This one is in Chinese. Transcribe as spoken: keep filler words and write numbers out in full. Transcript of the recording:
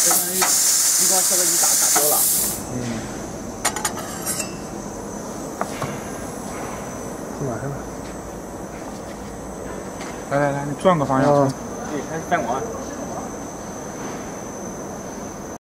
相当于激光切割机打打标了。 嗯。马上。来来来，你转个方向。 对，开始翻广。